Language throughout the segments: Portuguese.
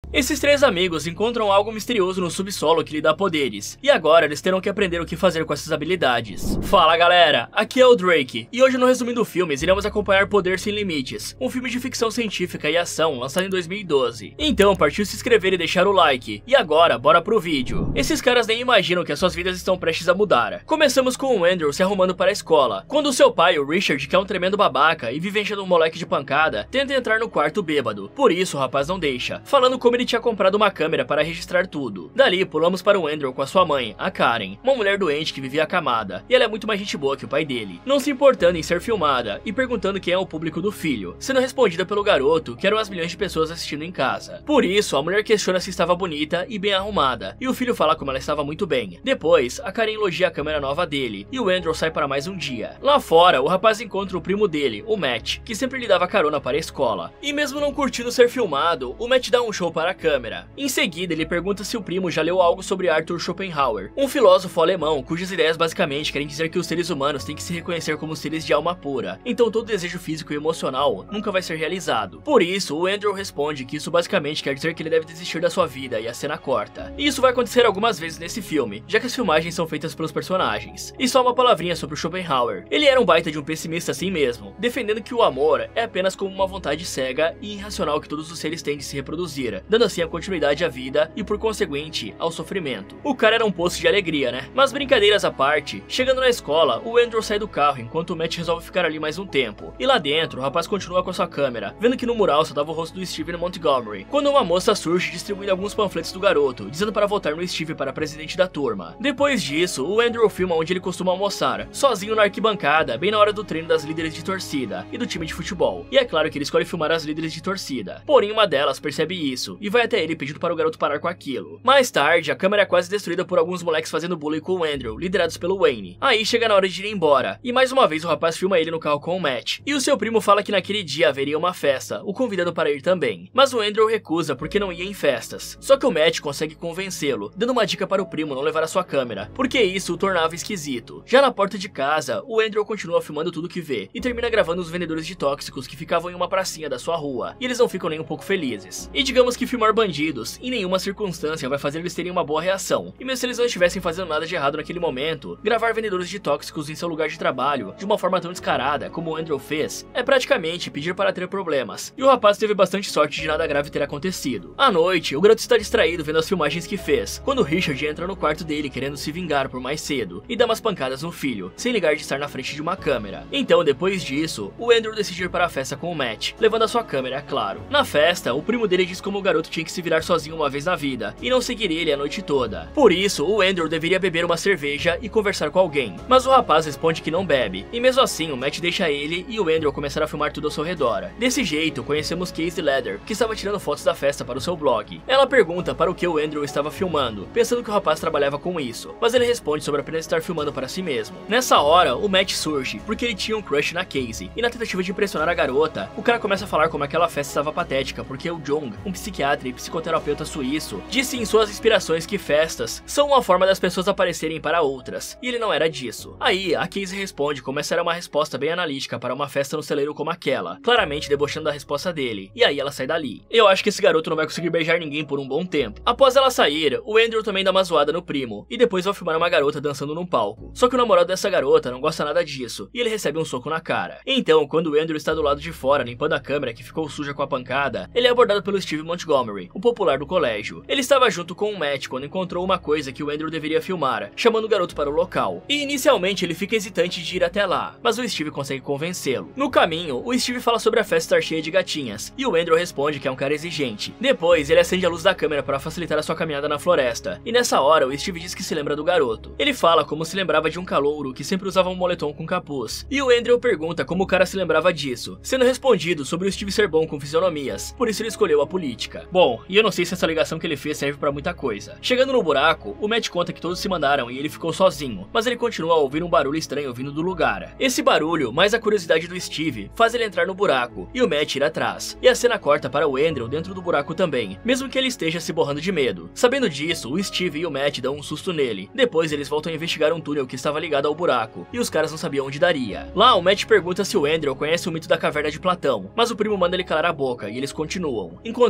Esses três amigos encontram algo misterioso no subsolo que lhe dá poderes, e agora eles terão que aprender o que fazer com essas habilidades. Fala galera, aqui é o Drake, e hoje no Resumindo Filmes iremos acompanhar Poder Sem Limites, um filme de ficção científica e ação lançado em 2012. Então partiu se inscrever e deixar o like, e agora bora pro vídeo. Esses caras nem imaginam que as suas vidas estão prestes a mudar. Começamos com o Andrew se arrumando para a escola, quando seu pai, o Richard, que é um tremendo babaca e vive enchendo um moleque de pancada, tenta entrar no quarto bêbado, por isso o rapaz não deixa, falando como ele tinha comprado uma câmera para registrar tudo. Dali pulamos para o Andrew com a sua mãe, a Karen, uma mulher doente que vivia acamada, e ela é muito mais gente boa que o pai dele, não se importando em ser filmada e perguntando quem é o público do filho, sendo respondida pelo garoto que eram as milhões de pessoas assistindo em casa. Por isso a mulher questiona se estava bonita e bem arrumada, e o filho fala como ela estava muito bem. Depois a Karen elogia a câmera nova dele, e o Andrew sai para mais um dia. Lá fora o rapaz encontra o primo dele, o Matt, que sempre lhe dava carona para a escola, e mesmo não curtindo ser filmado, o Matt dá um show para a câmera. Em seguida, ele pergunta se o primo já leu algo sobre Arthur Schopenhauer, um filósofo alemão cujas ideias basicamente querem dizer que os seres humanos têm que se reconhecer como seres de alma pura, então todo desejo físico e emocional nunca vai ser realizado. Por isso, o Andrew responde que isso basicamente quer dizer que ele deve desistir da sua vida, e a cena corta. E isso vai acontecer algumas vezes nesse filme, já que as filmagens são feitas pelos personagens. E só uma palavrinha sobre o Schopenhauer. Ele era um baita de um pessimista assim mesmo, defendendo que o amor é apenas como uma vontade cega e irracional que todos os seres têm de se reproduzir, dando assim a continuidade à vida e, por conseguinte, ao sofrimento. O cara era um poço de alegria, né? Mas brincadeiras à parte, chegando na escola, o Andrew sai do carro enquanto o Matt resolve ficar ali mais um tempo. E lá dentro, o rapaz continua com a sua câmera, vendo que no mural só dava o rosto do Steve Montgomery, quando uma moça surge distribuindo alguns panfletos do garoto, dizendo para votar no Steve para presidente da turma. Depois disso, o Andrew filma onde ele costuma almoçar, sozinho na arquibancada, bem na hora do treino das líderes de torcida e do time de futebol. E é claro que ele escolhe filmar as líderes de torcida. Porém, uma delas percebe isso e vai até ele pedindo para o garoto parar com aquilo. Mais tarde, a câmera é quase destruída por alguns moleques fazendo bullying com o Andrew, liderados pelo Wayne. Aí chega na hora de ir embora, e mais uma vez o rapaz filma ele no carro com o Matt. E o seu primo fala que naquele dia haveria uma festa, o convidando para ir também. Mas o Andrew recusa porque não ia em festas. Só que o Matt consegue convencê-lo, dando uma dica para o primo não levar a sua câmera, porque isso o tornava esquisito. Já na porta de casa, o Andrew continua filmando tudo que vê, e termina gravando os vendedores de tóxicos que ficavam em uma pracinha da sua rua, e eles não ficam nem um pouco felizes. E digamos que filmar bandidos, em nenhuma circunstância vai fazer eles terem uma boa reação, e mesmo se eles não estivessem fazendo nada de errado naquele momento, gravar vendedores de tóxicos em seu lugar de trabalho, de uma forma tão descarada como o Andrew fez, é praticamente pedir para ter problemas, e o rapaz teve bastante sorte de nada grave ter acontecido. À noite, o garoto está distraído vendo as filmagens que fez, quando Richard entra no quarto dele querendo se vingar por mais cedo, e dá umas pancadas no filho, sem ligar de estar na frente de uma câmera. Então, depois disso, o Andrew decide ir para a festa com o Matt, levando a sua câmera, é claro. Na festa, o primo dele diz como o garoto tinha que se virar sozinho uma vez na vida, e não seguir ele a noite toda. Por isso, o Andrew deveria beber uma cerveja e conversar com alguém, mas o rapaz responde que não bebe, e mesmo assim o Matt deixa ele e o Andrew começar a filmar tudo ao seu redor. Desse jeito, conhecemos Casey Leather, que estava tirando fotos da festa para o seu blog. Ela pergunta para o que o Andrew estava filmando, pensando que o rapaz trabalhava com isso, mas ele responde sobre apenas estar filmando para si mesmo. Nessa hora, o Matt surge, porque ele tinha um crush na Casey, e na tentativa de impressionar a garota, o cara começa a falar como aquela festa estava patética, porque o Jung, um psiquiatra e psicoterapeuta suíço, disse em suas inspirações que festas são uma forma das pessoas aparecerem para outras, e ele não era disso. Aí, a Casey responde como essa era uma resposta bem analítica para uma festa no celeiro como aquela, claramente debochando da resposta dele, e aí ela sai dali. Eu acho que esse garoto não vai conseguir beijar ninguém por um bom tempo. Após ela sair, o Andrew também dá uma zoada no primo, e depois vai filmar uma garota dançando num palco. Só que o namorado dessa garota não gosta nada disso, e ele recebe um soco na cara. Então, quando o Andrew está do lado de fora limpando a câmera que ficou suja com a pancada, ele é abordado pelo Steve Montgomery, o popular do colégio. Ele estava junto com o Matt quando encontrou uma coisa que o Andrew deveria filmar, chamando o garoto para o local. E inicialmente ele fica hesitante de ir até lá, mas o Steve consegue convencê-lo. No caminho, o Steve fala sobre a festa estar cheia de gatinhas, e o Andrew responde que é um cara exigente. Depois, ele acende a luz da câmera para facilitar a sua caminhada na floresta, e nessa hora o Steve diz que se lembra do garoto. Ele fala como se lembrava de um calouro que sempre usava um moletom com capuz, e o Andrew pergunta como o cara se lembrava disso, sendo respondido sobre o Steve ser bom com fisionomias, por isso ele escolheu a política. Bom, e eu não sei se essa ligação que ele fez serve pra muita coisa. Chegando no buraco, o Matt conta que todos se mandaram e ele ficou sozinho, mas ele continua a ouvir um barulho estranho vindo do lugar. Esse barulho, mais a curiosidade do Steve, faz ele entrar no buraco, e o Matt ir atrás. E a cena corta para o Andrew dentro do buraco também, mesmo que ele esteja se borrando de medo. Sabendo disso, o Steve e o Matt dão um susto nele. Depois eles voltam a investigar um túnel que estava ligado ao buraco, e os caras não sabiam onde daria. Lá, o Matt pergunta se o Andrew conhece o mito da caverna de Platão, mas o primo manda ele calar a boca, e eles continuam, encontrando uma espécie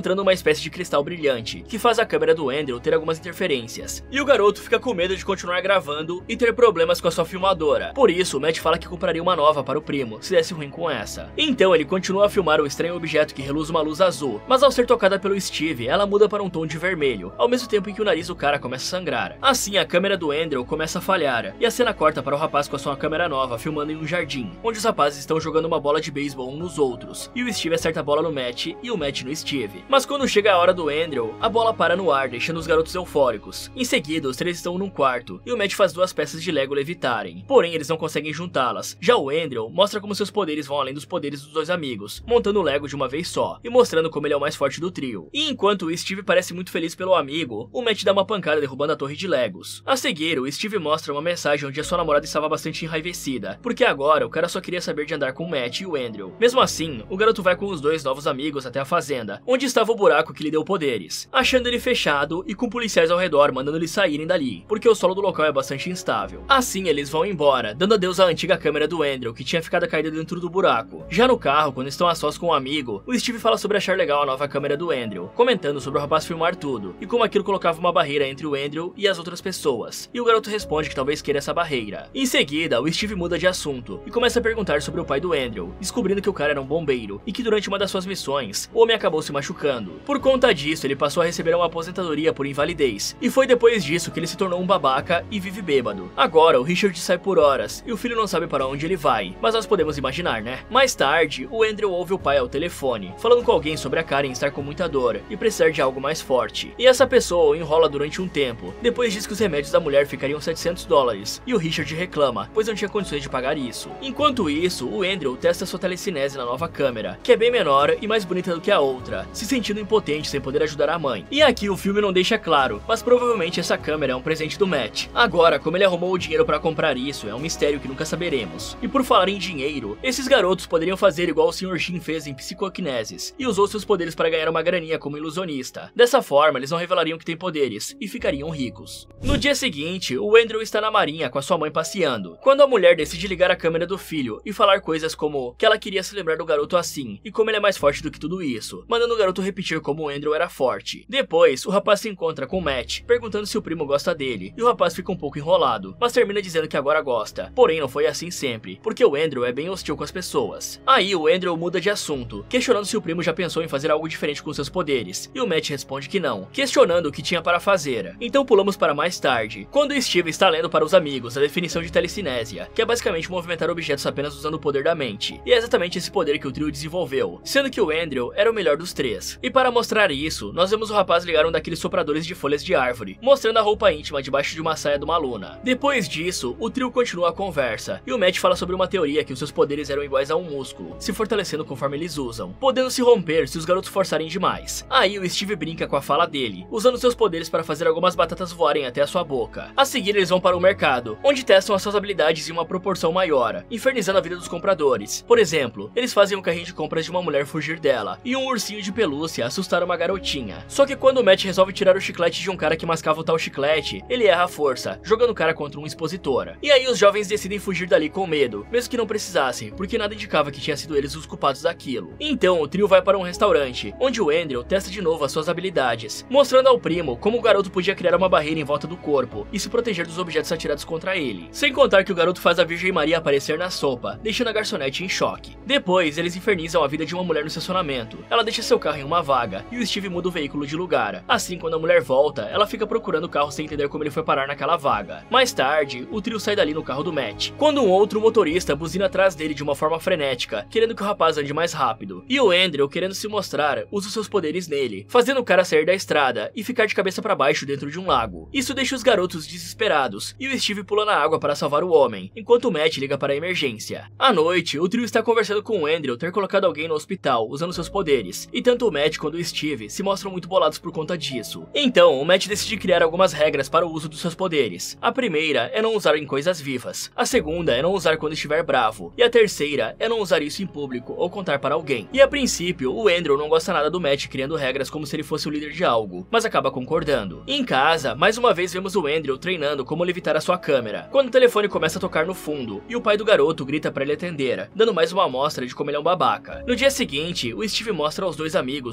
espécie de cristal brilhante, que faz a câmera do Andrew ter algumas interferências. E o garoto fica com medo de continuar gravando e ter problemas com a sua filmadora. Por isso, o Matt fala que compraria uma nova para o primo, se desse ruim com essa. Então ele continua a filmar o estranho objeto que reluz uma luz azul, mas ao ser tocada pelo Steve, ela muda para um tom de vermelho, ao mesmo tempo em que o nariz do cara começa a sangrar. Assim, a câmera do Andrew começa a falhar, e a cena corta para o rapaz com a sua câmera nova filmando em um jardim, onde os rapazes estão jogando uma bola de beisebol uns nos outros, e o Steve acerta a bola no Matt e o Matt no Steve. Mas quando chega a hora do Andrew, a bola para no ar, deixando os garotos eufóricos. Em seguida, os três estão num quarto, e o Matt faz duas peças de Lego levitarem, porém eles não conseguem juntá-las. Já o Andrew mostra como seus poderes vão além dos poderes dos dois amigos, montando o Lego de uma vez só, e mostrando como ele é o mais forte do trio. E enquanto o Steve parece muito feliz pelo amigo, o Matt dá uma pancada derrubando a torre de Legos. A seguir, o Steve mostra uma mensagem onde a sua namorada estava bastante enraivecida, porque agora o cara só queria saber de andar com o Matt e o Andrew. Mesmo assim, o garoto vai com os dois novos amigos até a fazenda, onde estava o buraco que lhe deu poderes, achando ele fechado e com policiais ao redor mandando eles saírem dali, porque o solo do local é bastante instável. Assim, eles vão embora, dando adeus à antiga câmera do Andrew, que tinha ficado caída dentro do buraco. Já no carro, quando estão a sós com um amigo, o Steve fala sobre achar legal a nova câmera do Andrew, comentando sobre o rapaz filmar tudo, e como aquilo colocava uma barreira entre o Andrew e as outras pessoas, e o garoto responde que talvez queira essa barreira. Em seguida, o Steve muda de assunto, e começa a perguntar sobre o pai do Andrew, descobrindo que o cara era um bombeiro, e que durante uma das suas missões, o homem acabou se machucando. Por conta disso, ele passou a receber uma aposentadoria por invalidez, e foi depois disso que ele se tornou um babaca e vive bêbado. Agora, o Richard sai por horas, e o filho não sabe para onde ele vai, mas nós podemos imaginar, né? Mais tarde, o Andrew ouve o pai ao telefone, falando com alguém sobre a Karen estar com muita dor e precisar de algo mais forte. E essa pessoa o enrola durante um tempo, depois diz que os remédios da mulher ficariam $700, e o Richard reclama, pois não tinha condições de pagar isso. Enquanto isso, o Andrew testa sua telecinese na nova câmera, que é bem menor e mais bonita do que a outra, se sentindo impotente sem poder ajudar a mãe. E aqui o filme não deixa claro, mas provavelmente essa câmera é um presente do Matt. Agora, como ele arrumou o dinheiro para comprar isso, é um mistério que nunca saberemos. E por falar em dinheiro, esses garotos poderiam fazer igual o Sr. Shin fez em Psicokinesis, e usou seus poderes para ganhar uma graninha como ilusionista. Dessa forma, eles não revelariam que têm poderes, e ficariam ricos. No dia seguinte, o Andrew está na marinha com a sua mãe passeando, quando a mulher decide ligar a câmera do filho e falar coisas como que ela queria se lembrar do garoto assim, e como ele é mais forte do que tudo isso, mandando o garoto repetir como o Andrew era forte. Depois, o rapaz se encontra com o Matt, perguntando se o primo gosta dele, e o rapaz fica um pouco enrolado, mas termina dizendo que agora gosta. Porém, não foi assim sempre, porque o Andrew é bem hostil com as pessoas. Aí o Andrew muda de assunto, questionando se o primo já pensou em fazer algo diferente com seus poderes, e o Matt responde que não, questionando o que tinha para fazer. Então pulamos para mais tarde, quando o Steve está lendo para os amigos a definição de telecinésia, que é basicamente movimentar objetos apenas usando o poder da mente, e é exatamente esse poder que o trio desenvolveu, sendo que o Andrew era o melhor dos três. E para mostrar isso, nós vemos o rapaz ligar um daqueles sopradores de folhas de árvore, mostrando a roupa íntima debaixo de uma saia de uma aluna. Depois disso, o trio continua a conversa, e o Matt fala sobre uma teoria que os seus poderes eram iguais a um músculo, se fortalecendo conforme eles usam, podendo se romper se os garotos forçarem demais. Aí o Steve brinca com a fala dele, usando seus poderes para fazer algumas batatas voarem até a sua boca. A seguir eles vão para o mercado, onde testam as suas habilidades em uma proporção maior, infernizando a vida dos compradores. Por exemplo, eles fazem um carrinho de compras de uma mulher fugir dela, e um ursinho de pelúcia assustar uma garotinha. Só que quando o Matt resolve tirar o chiclete de um cara que mascava o tal chiclete, ele erra a força, jogando o cara contra um expositor. E aí os jovens decidem fugir dali com medo, mesmo que não precisassem, porque nada indicava que tinha sido eles os culpados daquilo. Então o trio vai para um restaurante, onde o Andrew testa de novo as suas habilidades, mostrando ao primo como o garoto podia criar uma barreira em volta do corpo e se proteger dos objetos atirados contra ele. Sem contar que o garoto faz a Virgem Maria aparecer na sopa, deixando a garçonete em choque. Depois, eles infernizam a vida de uma mulher no estacionamento. Ela deixa seu carro em uma vaga, e o Steve muda o veículo de lugar. Assim, quando a mulher volta, ela fica procurando o carro sem entender como ele foi parar naquela vaga. Mais tarde, o trio sai dali no carro do Matt, quando um outro motorista buzina atrás dele de uma forma frenética, querendo que o rapaz ande mais rápido. E o Andrew, querendo se mostrar, usa seus poderes nele, fazendo o cara sair da estrada e ficar de cabeça para baixo dentro de um lago. Isso deixa os garotos desesperados, e o Steve pula na água para salvar o homem, enquanto o Matt liga para a emergência. À noite, o trio está conversando com o Andrew ter colocado alguém no hospital usando seus poderes, e tanto o Matt quanto o Steve se mostram muito bolados por conta disso. Então, o Matt decide criar algumas regras para o uso dos seus poderes. A primeira é não usar em coisas vivas, a segunda é não usar quando estiver bravo, e a terceira é não usar isso em público ou contar para alguém. E a princípio, o Andrew não gosta nada do Matt criando regras como se ele fosse o líder de algo, mas acaba concordando. Em casa, mais uma vez vemos o Andrew treinando como levitar a sua câmera, quando o telefone começa a tocar no fundo, e o pai do garoto grita para ele atender, dando mais uma amostra de como ele é um babaca. No dia seguinte, o Steve mostra aos dois amigos como tinha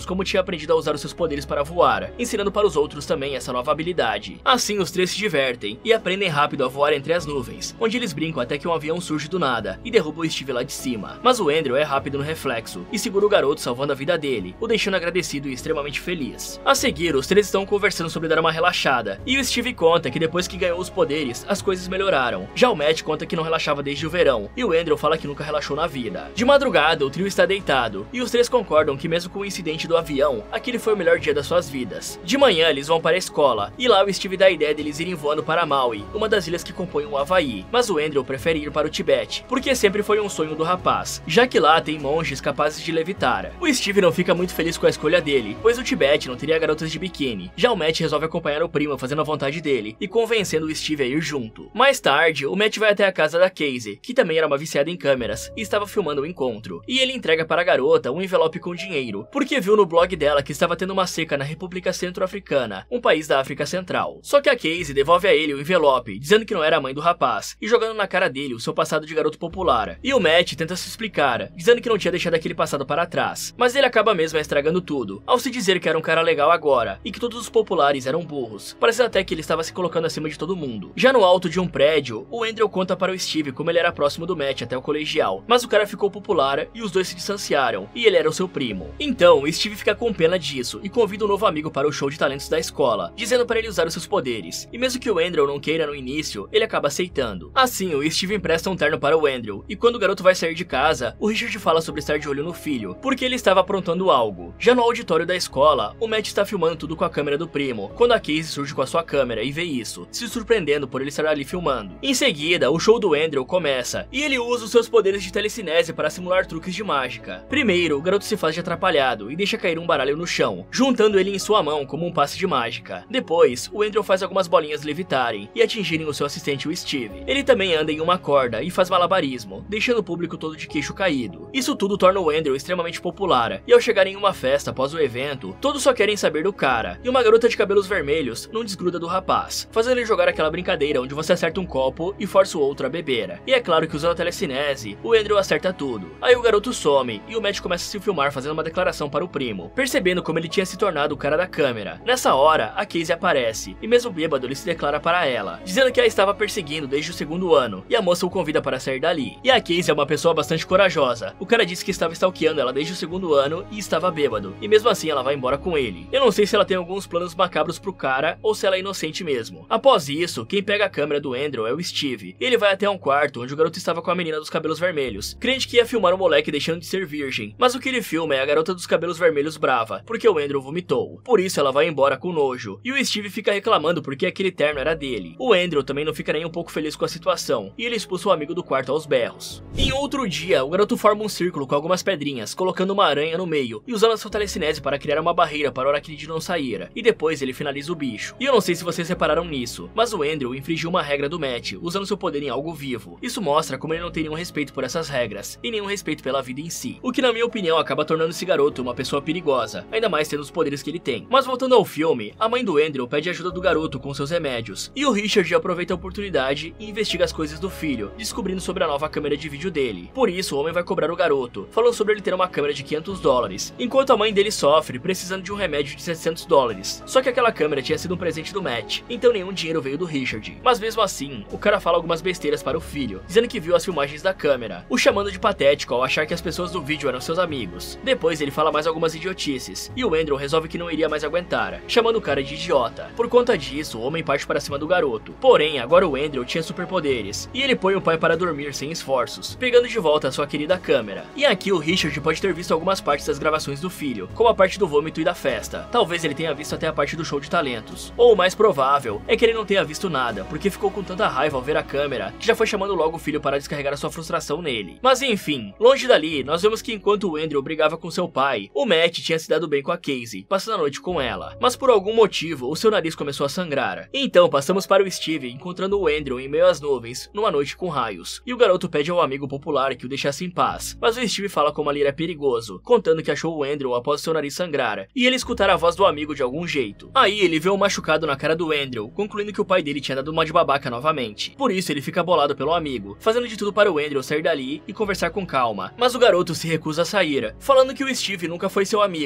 aprendido a usar os seus poderes para voar, ensinando para os outros também essa nova habilidade. Assim, os três se divertem e aprendem rápido a voar entre as nuvens, onde eles brincam até que um avião surge do nada e derruba o Steve lá de cima. Mas o Andrew é rápido no reflexo e segura o garoto, salvando a vida dele, o deixando agradecido e extremamente feliz. A seguir, os três estão conversando sobre dar uma relaxada, e o Steve conta que depois que ganhou os poderes, as coisas melhoraram. Já o Matt conta que não relaxava desde o verão, e o Andrew fala que nunca relaxou na vida. De madrugada, o trio está deitado, e os três concordam que mesmo com o incidente do avião, aquele foi o melhor dia das suas vidas. De manhã, eles vão para a escola, e lá o Steve dá a ideia deles irem voando para Maui, uma das ilhas que compõem o Havaí, mas o Andrew prefere ir para o Tibete, porque sempre foi um sonho do rapaz, já que lá tem monges capazes de levitar. O Steve não fica muito feliz com a escolha dele, pois o Tibete não teria garotas de biquíni. Já o Matt resolve acompanhar o primo fazendo a vontade dele, e convencendo o Steve a ir junto. Mais tarde, o Matt vai até a casa da Casey, que também era uma viciada em câmeras, e estava filmando o encontro. E ele entrega para a garota um envelope com dinheiro, porque viu no blog dela que estava tendo uma seca na República Centro-Africana, um país da África Central. Só que a Casey devolve a ele o envelope, dizendo que não era a mãe do rapaz, e jogando na cara dele o seu passado de garoto popular. E o Matt tenta se explicar, dizendo que não tinha deixado aquele passado para trás, mas ele acaba mesmo estragando tudo, ao se dizer que era um cara legal agora, e que todos os populares eram burros, parecendo até que ele estava se colocando acima de todo mundo. Já no alto de um prédio, o Andrew conta para o Steve como ele era próximo do Matt até o colegial, mas o cara ficou popular e os dois se distanciaram, e ele era o seu primo. Então, o Steve fica com pena disso e convida um novo amigo para o show de talentos da escola, dizendo para ele usar os seus poderes, e mesmo que o Andrew não queira no início, ele acaba aceitando. Assim, o Steve empresta um terno para o Andrew, e quando o garoto vai sair de casa, o Richard fala sobre estar de olho no filho, porque ele estava aprontando algo. Já no auditório da escola, o Matt está filmando tudo com a câmera do primo, quando a Casey surge com a sua câmera e vê isso, se surpreendendo por ele estar ali filmando. Em seguida, o show do Andrew começa, e ele usa os seus poderes de telecinese para simular truques de mágica. Primeiro, o garoto se faz de atrapalhado e deixa cair um baralho no chão, juntando ele em sua mão como um passe de mágica. Depois, o Andrew faz algumas bolinhas levitarem e atingirem o seu assistente, o Steve. Ele também anda em uma corda e faz malabarismo, deixando o público todo de queixo caído. Isso tudo torna o Andrew extremamente popular, e ao chegar em uma festa após o evento, todos só querem saber do cara, e uma garota de cabelos vermelhos não desgruda do rapaz, fazendo ele jogar aquela brincadeira onde você acerta um copo e força o outro a beber. E é claro que usando a telecinese, o Andrew acerta tudo. Aí o garoto some, e o Matt começa a se filmar fazendo uma declaração para o primo, percebendo como ele tinha se tornado o cara da câmera. Nessa hora, a Casey aparece, e mesmo bêbado ele se declara para ela, dizendo que a estava perseguindo desde o segundo ano, e a moça o convida para sair dali. E a Casey é uma pessoa bastante corajosa. O cara disse que estava stalkeando ela desde o segundo ano e estava bêbado, e mesmo assim ela vai embora com ele. Eu não sei se ela tem alguns planos macabros pro cara, ou se ela é inocente mesmo. Após isso, quem pega a câmera do Andrew é o Steve. Ele vai até um quarto onde o garoto estava com a menina dos cabelos vermelhos, crente que ia filmar o moleque deixando de ser virgem, mas o que ele filma é a garota dos cabelos vermelhos brava, porque o Andrew vomitou. Por isso ela vai embora com nojo, e o Steve fica reclamando porque aquele terno era dele. O Andrew também não fica nem um pouco feliz com a situação, e ele expulsa o amigo do quarto aos berros. Em outro dia, o garoto forma um círculo com algumas pedrinhas, colocando uma aranha no meio, e usando a sua telecinese para criar uma barreira para o aracnídeo não sair, e depois ele finaliza o bicho. E eu não sei se vocês repararam nisso, mas o Andrew infringiu uma regra do Matt, usando seu poder em algo vivo. Isso mostra como ele não tem nenhum respeito por essas regras, e nenhum respeito pela vida em si, o que na minha opinião acaba tornando esse garoto uma pessoa perigosa, ainda mais tendo os poderes que ele tem. Mas voltando ao filme, a mãe do Andrew pede ajuda do garoto com seus remédios, e o Richard aproveita a oportunidade e investiga as coisas do filho, descobrindo sobre a nova câmera de vídeo dele. Por isso, o homem vai cobrar o garoto, falando sobre ele ter uma câmera de $500, enquanto a mãe dele sofre, precisando de um remédio de $700. Só que aquela câmera tinha sido um presente do Matt, então nenhum dinheiro veio do Richard. Mas mesmo assim, o cara fala algumas besteiras para o filho, dizendo que viu as filmagens da câmera, o chamando de patético ao achar que as pessoas do vídeo eram seus amigos. Depois ele fala mais algumas idiotices, e o Andrew resolve que não iria mais aguentar, chamando o cara de idiota. Por conta disso, o homem parte para cima do garoto. Porém, agora o Andrew tinha superpoderes, e ele põe o pai para dormir sem esforços, pegando de volta a sua querida câmera. E aqui o Richard pode ter visto algumas partes das gravações do filho, como a parte do vômito e da festa. Talvez ele tenha visto até a parte do show de talentos. Ou o mais provável é que ele não tenha visto nada, porque ficou com tanta raiva ao ver a câmera, que já foi chamando logo o filho para descarregar a sua frustração nele. Mas enfim, longe dali, nós vemos que enquanto o Andrew brigava com seu pai, o Matt tinha se dado bem com a Casey, passando a noite com ela. Mas por algum motivo, o seu nariz começou a sangrar. Então passamos para o Steve encontrando o Andrew em meio às nuvens, numa noite com raios. E o garoto pede ao amigo popular que o deixasse em paz, mas o Steve fala como ali era perigoso, contando que achou o Andrew após seu nariz sangrar, e ele escutar a voz do amigo de algum jeito. Aí ele vê um machucado na cara do Andrew, concluindo que o pai dele tinha dado uma de babaca novamente. Por isso ele fica bolado pelo amigo, fazendo de tudo para o Andrew sair dali e conversar com calma. Mas o garoto se recusa a sair, falando que o Steve nunca foi seu amigo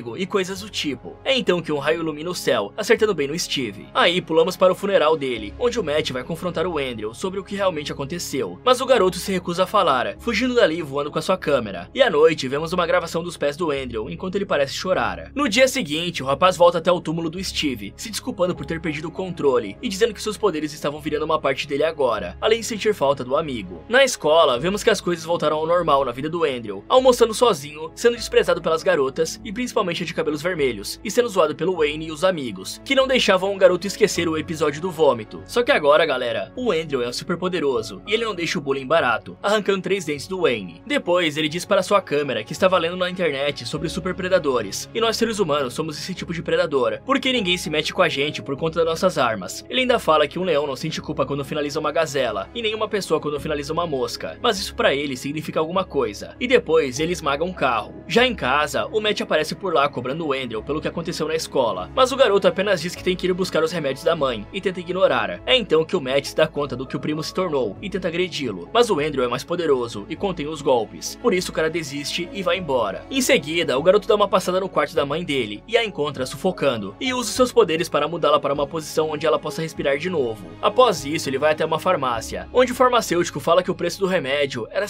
amigo e coisas do tipo. É então que um raio ilumina o céu, acertando bem no Steve. Aí pulamos para o funeral dele, onde o Matt vai confrontar o Andrew sobre o que realmente aconteceu. Mas o garoto se recusa a falar, fugindo dali voando com a sua câmera. E à noite vemos uma gravação dos pés do Andrew enquanto ele parece chorar. No dia seguinte, o rapaz volta até o túmulo do Steve, se desculpando por ter perdido o controle e dizendo que seus poderes estavam virando uma parte dele agora, além de sentir falta do amigo. Na escola, vemos que as coisas voltaram ao normal na vida do Andrew, almoçando sozinho, sendo desprezado pelas garotas e principalmente a de cabelos vermelhos, e sendo zoado pelo Wayne e os amigos, que não deixavam o garoto esquecer o episódio do vômito. Só que agora, galera, o Andrew é super poderoso e ele não deixa o bullying barato, arrancando 3 dentes do Wayne. Depois, ele diz para sua câmera que estava lendo na internet sobre super predadores, e nós seres humanos somos esse tipo de predador, porque ninguém se mete com a gente por conta das nossas armas. Ele ainda fala que um leão não sente culpa quando finaliza uma gazela, e nenhuma pessoa quando finaliza uma mosca, mas isso pra ele significa alguma coisa. E depois ele esmaga um carro. Já em casa, o Matt aparece por lá cobrando o Andrew pelo que aconteceu na escola, mas o garoto apenas diz que tem que ir buscar os remédios da mãe e tenta ignorar. É então que o Matt se dá conta do que o primo se tornou e tenta agredi-lo, mas o Andrew é mais poderoso e contém os golpes, por isso o cara desiste e vai embora. Em seguida, o garoto dá uma passada no quarto da mãe dele e a encontra sufocando, e usa seus poderes para mudá-la para uma posição onde ela possa respirar de novo. Após isso, ele vai até uma farmácia, onde o farmacêutico fala que o preço do remédio era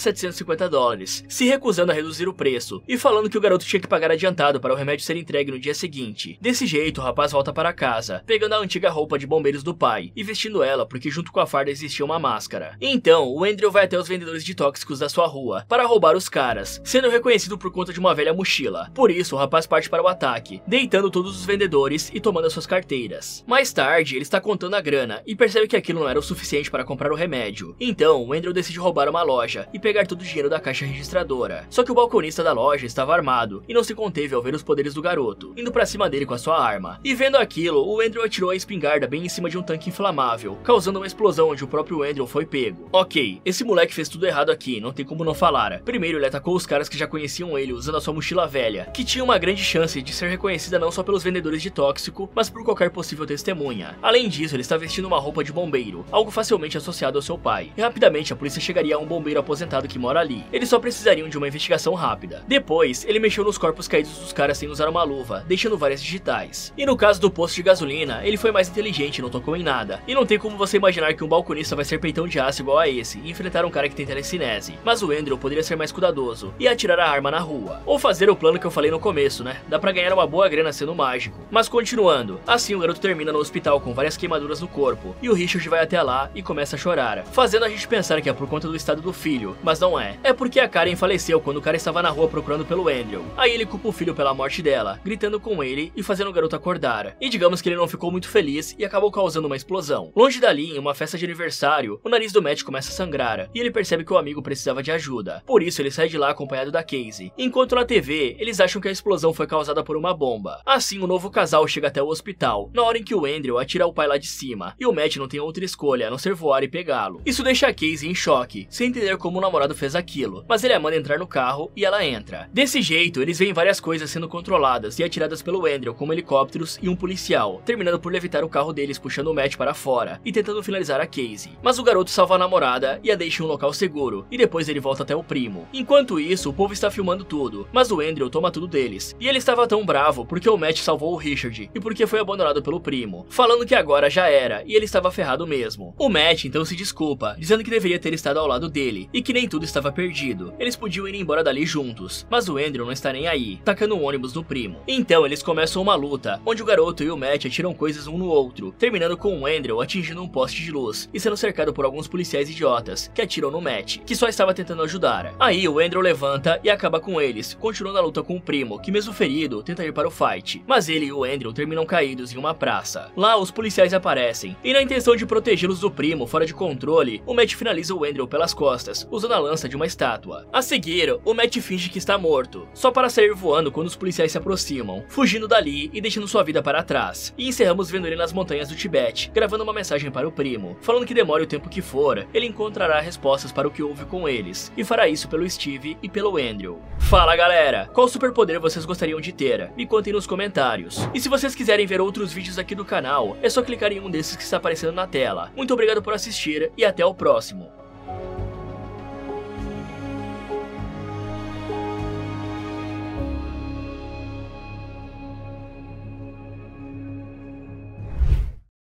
$750, se recusando a reduzir o preço, e falando que o garoto tinha que pagar adiantado para o remédio ser entregue no dia seguinte. Desse jeito, o rapaz volta para casa, pegando a antiga roupa de bombeiros do pai, e vestindo ela porque junto com a farda existia uma máscara. Então, o Andrew vai até os vendedores de tóxicos da sua rua, para roubar os caras, sendo reconhecido por conta de uma velha mochila. Por isso, o rapaz parte para o ataque, deitando todos os vendedores e tomando as suas carteiras. Mais tarde, ele está contando a grana, e percebe que aquilo não era o suficiente para comprar o remédio. Então, o Andrew decide roubar uma loja, e pegar todo o dinheiro da caixa registradora. Só que o balconista da loja estava armado, e não se conteve ao ver os poderes do garoto, indo pra cima dele com a sua arma. E vendo aquilo, o Andrew atirou a espingarda bem em cima de um tanque inflamável, causando uma explosão onde o próprio Andrew foi pego. Ok, esse moleque fez tudo errado aqui, não tem como não falar. Primeiro ele atacou os caras que já conheciam ele usando a sua mochila velha, que tinha uma grande chance de ser reconhecida não só pelos vendedores de tóxico, mas por qualquer possível testemunha. Além disso, ele está vestindo uma roupa de bombeiro, algo facilmente associado ao seu pai, e rapidamente a polícia chegaria a um bombeiro aposentado que mora ali. Eles só precisariam de uma investigação rápida. Depois, ele mexeu nos corpos caídos dos caras sem usar uma luva, deixando várias digitais. E no caso do posto de gasolina, ele foi mais inteligente e não tocou em nada. E não tem como você imaginar que um balconista vai ser peitão de aço igual a esse e enfrentar um cara que tem telecinese. Mas o Andrew poderia ser mais cuidadoso e atirar a arma na rua. Ou fazer o plano que eu falei no começo, né? Dá pra ganhar uma boa grana sendo mágico. Mas continuando, assim o garoto termina no hospital com várias queimaduras no corpo, e o Richard vai até lá e começa a chorar, fazendo a gente pensar que é por conta do estado do filho, mas não é. É porque a Karen faleceu quando o cara estava na rua procurando pelo Andrew. Aí ele culpa o filho pela morte dela, gritando com ele e fazendo o garoto acordar. E digamos que ele não ficou muito feliz e acabou causando uma explosão. Longe dali, em uma festa de aniversário, o nariz do Matt começa a sangrar, e ele percebe que o amigo precisava de ajuda. Por isso ele sai de lá acompanhado da Casey. Enquanto na TV, eles acham que a explosão foi causada por uma bomba. Assim, o novo casal chega até o hospital, na hora em que o Andrew atira o pai lá de cima, e o Matt não tem outra escolha a não ser voar e pegá-lo. Isso deixa a Casey em choque, sem entender como o namorado fez aquilo, mas ele a manda entrar no carro e ela entra. Desse jeito, eles veem várias coisas sendo controladas e atiradas pelo Andrew, como helicópteros e um policial, terminando por levitar o carro deles puxando o Matt para fora e tentando finalizar a Casey. Mas o garoto salva a namorada e a deixa em um local seguro, e depois ele volta até o primo. Enquanto isso, o povo está filmando tudo, mas o Andrew toma tudo deles, e ele estava tão bravo porque o Matt salvou o Richard e porque foi abandonado pelo primo, falando que agora já era e ele estava ferrado mesmo. O Matt então se desculpa, dizendo que deveria ter estado ao lado dele e que nem tudo estava perdido. Eles podiam ir embora dali juntos, mas o Andrew não está nem aí, tacando um ônibus no primo. Então eles começam uma luta, onde o garoto e o Matt atiram coisas um no outro, terminando com o Andrew atingindo um poste de luz e sendo cercado por alguns policiais idiotas que atiram no Matt, que só estava tentando ajudar. Aí o Andrew levanta e acaba com eles, continuando a luta com o primo, que mesmo ferido, tenta ir para o fight, mas ele e o Andrew terminam caídos em uma praça. Lá os policiais aparecem, e na intenção de protegê-los do primo fora de controle, o Matt finaliza o Andrew pelas costas, usando a lança de uma estátua. A seguir, o Matt finge que está morto, só para sair voando quando os policiais se aproximam, fugindo dali e deixando sua vida para trás. E encerramos vendo ele nas montanhas do Tibete, gravando uma mensagem para o primo, falando que demore o tempo que for, ele encontrará respostas para o que houve com eles, e fará isso pelo Steve e pelo Andrew. Fala galera, qual superpoder vocês gostariam de ter? Me contem nos comentários. E se vocês quiserem ver outros vídeos aqui do canal, é só clicar em um desses que está aparecendo na tela. Muito obrigado por assistir e até o próximo.